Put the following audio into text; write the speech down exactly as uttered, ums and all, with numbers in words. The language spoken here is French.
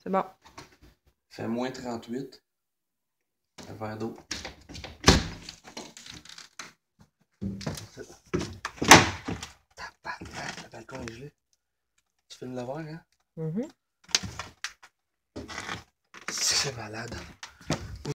C'est bon. Fait moins trente-huit. Un verre d'eau. Tabarnak, le balcon est gelé. Tu filmes le verre, hein? Mm-hmm. C'est malade.